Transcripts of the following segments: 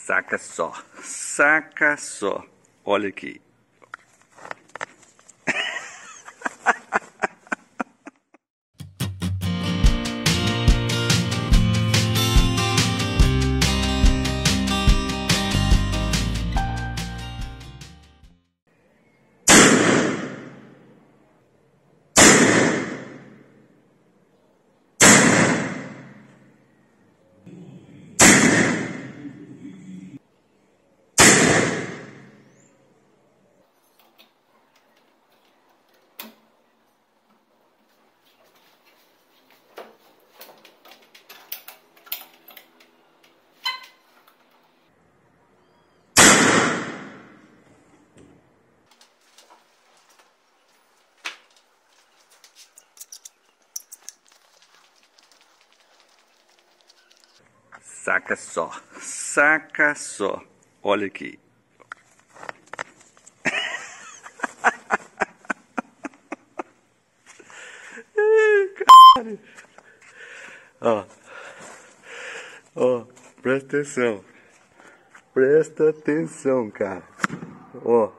Saca só, olha aqui. Saca só, olha aqui. Ó, presta atenção, cara. Ó,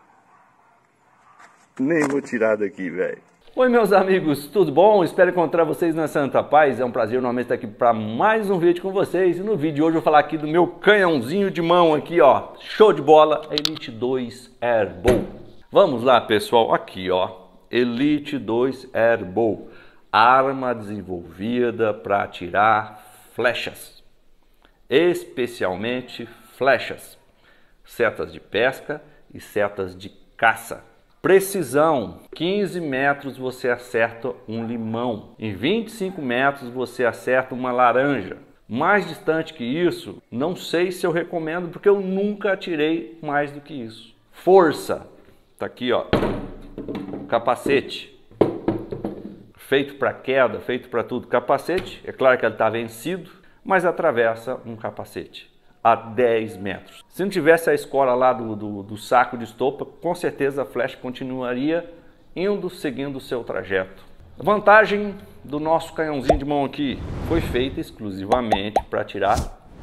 nem vou tirar daqui, velho. Oi meus amigos, tudo bom? Espero encontrar vocês na Santa Paz. É um prazer novamente estar aqui para mais um vídeo com vocês. E no vídeo de hoje eu vou falar aqui do meu canhãozinho de mão aqui, ó. Show de bola, Elite 2 Airbow. Vamos lá, pessoal, aqui, ó. Elite 2 Airbow. Arma desenvolvida para atirar flechas. Especialmente flechas. Setas de pesca e setas de caça. Precisão, 15 metros você acerta um limão, em 25 metros você acerta uma laranja. Mais distante que isso, não sei se eu recomendo, porque eu nunca atirei mais do que isso. Força, tá aqui ó, capacete, feito para queda, feito para tudo. Capacete, é claro que ele está vencido, mas atravessa um capacete a 10 metros. Se não tivesse a escola lá do saco de estopa, com certeza a flecha continuaria indo, seguindo o seu trajeto. A vantagem do nosso canhãozinho de mão aqui foi feita exclusivamente para atirar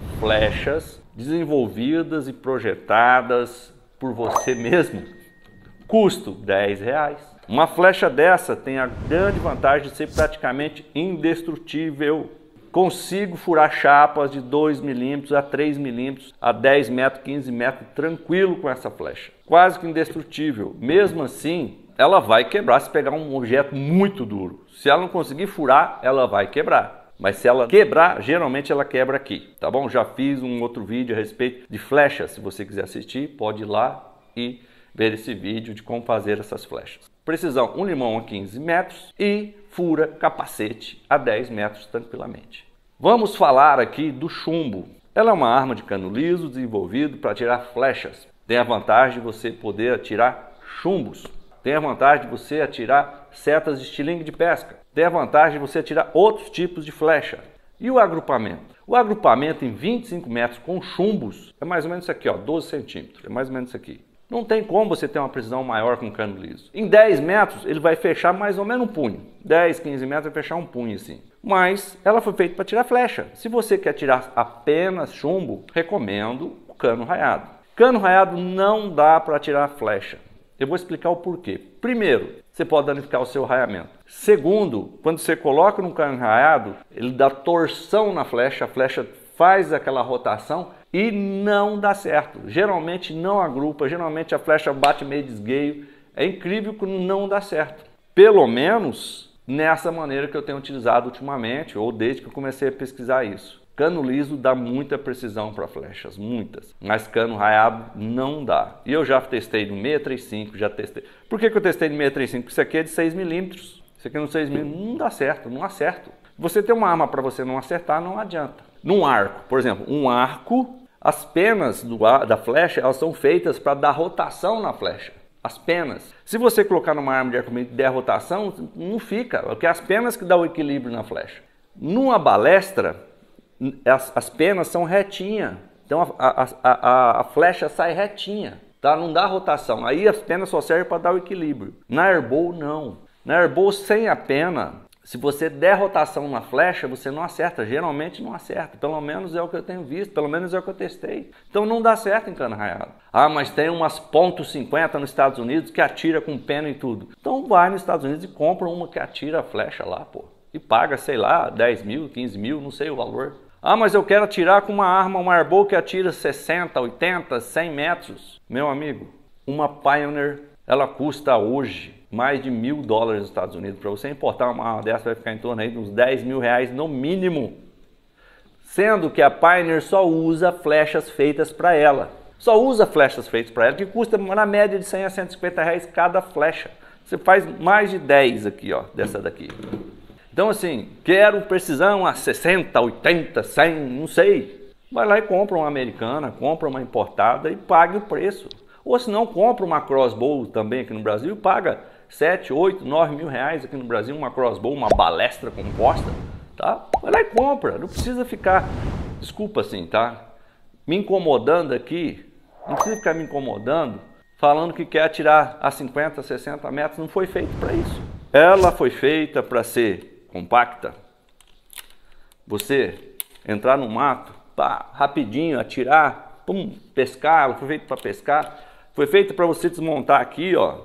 flechas desenvolvidas e projetadas por você mesmo. Custo R$10. Uma flecha dessa tem a grande vantagem de ser praticamente indestrutível. Consigo furar chapas de 2 milímetros a 3 milímetros, a 10 metros, 15 metros, tranquilo com essa flecha. Quase que indestrutível. Mesmo assim, ela vai quebrar se pegar um objeto muito duro. Se ela não conseguir furar, ela vai quebrar. Mas se ela quebrar, geralmente ela quebra aqui, tá bom? Já fiz um outro vídeo a respeito de flechas. Se você quiser assistir, pode ir lá e ver esse vídeo de como fazer essas flechas. Precisão, um limão a 15 metros e fura capacete a 10 metros tranquilamente. Vamos falar aqui do chumbo. Ela é uma arma de cano liso desenvolvido para atirar flechas. Tem a vantagem de você poder atirar chumbos. Tem a vantagem de você atirar setas de estilingue de pesca. Tem a vantagem de você atirar outros tipos de flecha. E o agrupamento? O agrupamento em 25 metros com chumbos é mais ou menos isso aqui, ó, 12 centímetros. É mais ou menos isso aqui. Não tem como você ter uma precisão maior com cano liso. Em 10 metros ele vai fechar mais ou menos um punho. 10, 15 metros vai fechar um punho assim. Mas ela foi feita para tirar flecha. Se você quer tirar apenas chumbo, recomendo o cano raiado. Cano raiado não dá para tirar flecha. Eu vou explicar o porquê. Primeiro, você pode danificar o seu raiamento. Segundo, quando você coloca no cano raiado, ele dá torção na flecha, a flecha faz aquela rotação e não dá certo. Geralmente não agrupa, geralmente a flecha bate meio desgueio. É incrível que não dá certo. Pelo menos nessa maneira que eu tenho utilizado ultimamente, ou desde que eu comecei a pesquisar isso. Cano liso dá muita precisão para flechas, muitas. Mas cano raiado não dá. E eu já testei no 635, já testei. Por que eu testei no 635? Porque isso aqui é de 6 milímetros. Isso aqui no 6 milímetros não dá certo, não acerto. Você ter uma arma para você não acertar, não adianta. Num arco, por exemplo, um arco, as penas da flecha, elas são feitas para dar rotação na flecha. As penas. Se você colocar numa arma de arco-meio e der rotação, não fica, porque é as penas que dão o equilíbrio na flecha. Numa balestra, as penas são retinhas, então a flecha sai retinha, tá? Não dá rotação, aí as penas só servem para dar o equilíbrio. Na Airbow não. Na Airbow sem a pena, Se você der rotação na flecha, você não acerta. Geralmente não acerta. Pelo menos é o que eu tenho visto. Pelo menos é o que eu testei. Então não dá certo em cano raiado. Ah, mas tem umas .50 nos Estados Unidos que atira com pena e tudo. Então vai nos Estados Unidos e compra uma que atira a flecha lá, pô. E paga, sei lá, 10 mil, 15 mil, não sei o valor. Ah, mas eu quero atirar com uma arma, uma Airbow que atira 60, 80, 100 metros. Meu amigo, uma Pioneer, ela custa hoje mais de $1.000 nos Estados Unidos. Para você importar uma arma dessa vai ficar em torno aí de uns 10 mil reais no mínimo. Sendo que a Pioneer só usa flechas feitas para ela. Só usa flechas feitas para ela, que custa na média de 100 a 150 reais cada flecha. Você faz mais de 10 aqui, ó, dessa daqui. Então assim, quero precisão a 60, 80, 100, não sei. Vai lá e compra uma americana, compra uma importada e pague o preço. Ou se não, compra uma crossbow também aqui no Brasil e paga 7, 8, 9 mil reais aqui no Brasil, uma crossbow, uma balestra composta, tá? Vai lá e compra, não precisa ficar, desculpa assim, tá? Me incomodando aqui, não precisa ficar me incomodando, falando que quer atirar a 50, 60 metros, não foi feito para isso. Ela foi feita para ser compacta, você entrar no mato, pá, rapidinho, atirar, pum, pescar, ela foi feita para pescar, foi feita para você desmontar aqui, ó.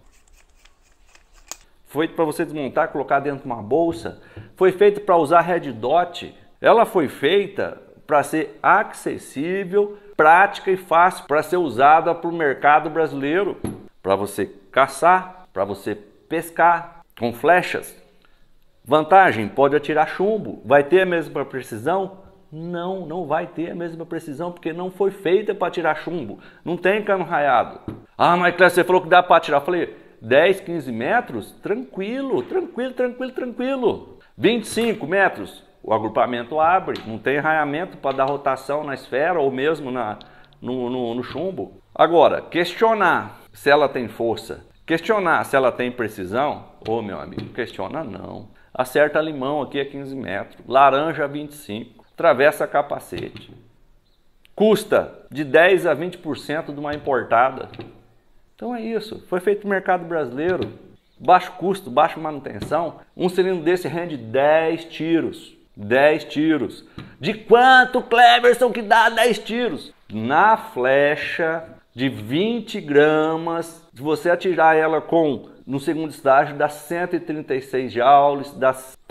Foi feito para você desmontar, colocar dentro de uma bolsa. Foi feito para usar red dot. Ela foi feita para ser acessível, prática e fácil para ser usada para o mercado brasileiro. Para você caçar, para você pescar com flechas. Vantagem, pode atirar chumbo. Vai ter a mesma precisão? Não, não vai ter a mesma precisão porque não foi feita para atirar chumbo. Não tem cano raiado. Ah, mas Clécio, você falou que dá para atirar. Eu falei, 10, 15 metros, tranquilo, tranquilo, tranquilo, tranquilo. 25 metros, o agrupamento abre, não tem arraiamento para dar rotação na esfera ou mesmo no chumbo. Agora, questionar se ela tem força, questionar se ela tem precisão, ô meu amigo, questiona não. Acerta limão aqui a 15 metros, laranja a 25, atravessa capacete. Custa de 10 a 20% de uma importada. Então é isso, foi feito no mercado brasileiro, baixo custo, baixa manutenção, um cilindro desse rende 10 tiros, 10 tiros. De quanto, Cleverson, que dá 10 tiros? Na flecha de 20 gramas, se você atirar ela no segundo estágio, dá 136 joules, dá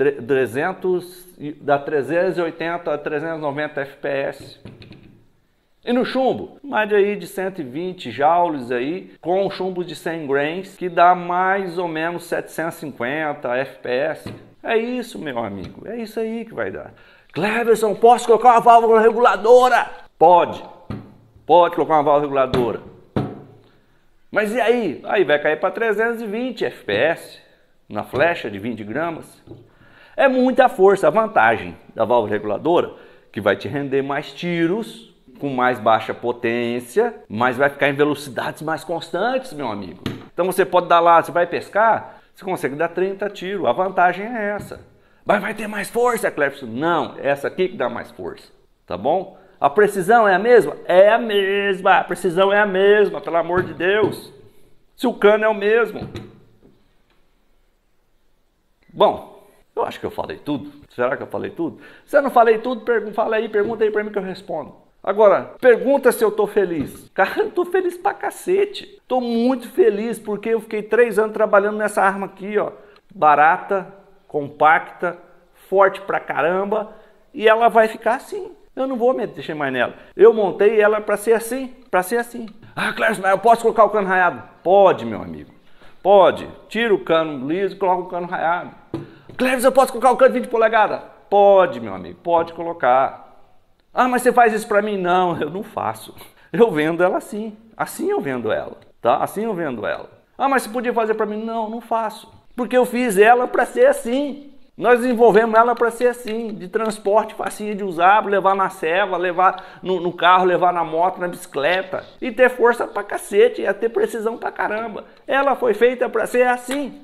380 a 390 FPS. E no chumbo, mais de 120 joules aí, com chumbo de 100 grains, que dá mais ou menos 750 FPS. É isso, meu amigo, é isso aí que vai dar. Cleverson, posso colocar uma válvula reguladora? Pode colocar uma válvula reguladora. Mas e aí? Aí vai cair para 320 FPS na flecha de 20 gramas. É muita força. A vantagem da válvula reguladora, que vai te render mais tiros, com mais baixa potência, mas vai ficar em velocidades mais constantes, meu amigo. Então você pode dar lá, você vai pescar, você consegue dar 30 tiros. A vantagem é essa. Mas vai ter mais força, Cleverson? Não, é essa aqui que dá mais força, tá bom? A precisão é a mesma? É a mesma, a precisão é a mesma, pelo amor de Deus. Se o cano é o mesmo. Bom, eu acho que eu falei tudo. Será que eu falei tudo? Se eu não falei tudo, fala aí, pergunta aí pra mim que eu respondo. Agora, pergunta se eu tô feliz. Cara, eu tô feliz pra cacete. Tô muito feliz porque eu fiquei 3 anos trabalhando nessa arma aqui, ó. Barata, compacta, forte pra caramba. E ela vai ficar assim. Eu não vou mexer mais nela. Eu montei ela pra ser assim, pra ser assim. Ah, Cléverson, mas eu posso colocar o cano raiado? Pode, meu amigo. Pode. Tira o cano liso e coloca o cano raiado. Cléverson, eu posso colocar o cano de 20 polegadas? Pode, meu amigo. Pode colocar. Ah, mas você faz isso pra mim? Não, eu não faço. Eu vendo ela assim. Assim eu vendo ela, tá? Assim eu vendo ela. Ah, mas você podia fazer pra mim? Não, não faço. Porque eu fiz ela pra ser assim. Nós desenvolvemos ela para ser assim, de transporte facinho de usar, levar na ceva, levar no carro, levar na moto, na bicicleta. E ter força pra cacete, e ter precisão pra caramba. Ela foi feita para ser assim.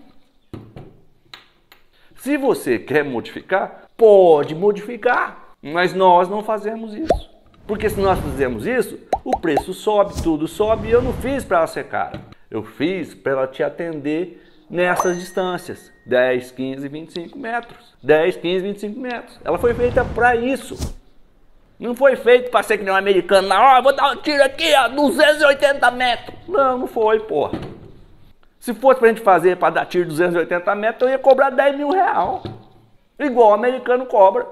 Se você quer modificar, pode modificar. Mas nós não fazemos isso. Porque se nós fizermos isso, o preço sobe, tudo sobe. E eu não fiz para ela ser cara. Eu fiz para ela te atender nessas distâncias, 10, 15, 25 metros. 10, 15, 25 metros. Ela foi feita para isso. Não foi feito para ser que nem um americano lá, ó, vou dar um tiro aqui, ó, 280 metros. Não, não foi, porra. Se fosse pra gente fazer para dar tiro 280 metros, eu ia cobrar 10 mil reais. Igual o americano cobra.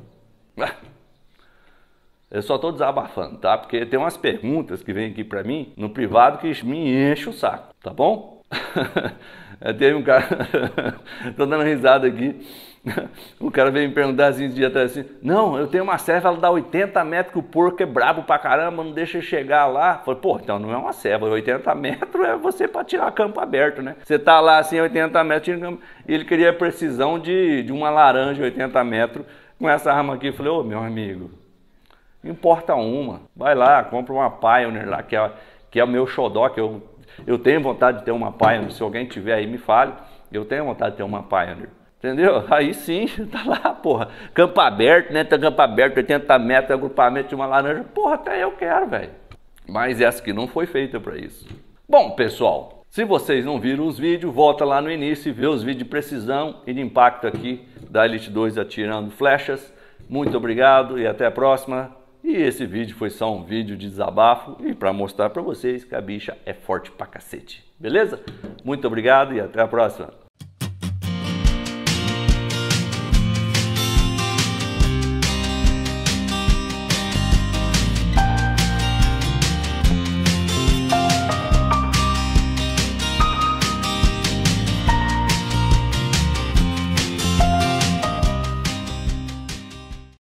Eu só tô desabafando, tá? Porque tem umas perguntas que vêm aqui pra mim, no privado, que me enche o saco, tá bom? Tem um cara, tô dando risada aqui, o cara veio me perguntar assim, esse dia atrás assim, não, eu tenho uma serva, ela dá 80 metros, que o porco é brabo pra caramba, não deixa chegar lá. Falei, pô, então não é uma serva, 80 metros é você pra tirar campo aberto, né? Você tá lá assim, 80 metros, e ele queria a precisão de uma laranja 80 metros, com essa arma aqui. Eu falei, ô meu amigo, importa uma, vai lá, compra uma Pioneer lá, que é o meu xodó, que eu tenho vontade de ter uma Pioneer, se alguém tiver aí me fale, eu tenho vontade de ter uma Pioneer, entendeu? Aí sim, tá lá, porra, campo aberto, né, tá campo aberto, 80 metros, agrupamento de uma laranja, porra, até eu quero, velho. Mas essa aqui não foi feita para isso. Bom, pessoal, se vocês não viram os vídeos, volta lá no início e vê os vídeos de precisão e de impacto aqui da Elite 2 atirando flechas. Muito obrigado e até a próxima. E esse vídeo foi só um vídeo de desabafo e para mostrar para vocês que a bicha é forte pra cacete. Beleza? Muito obrigado e até a próxima.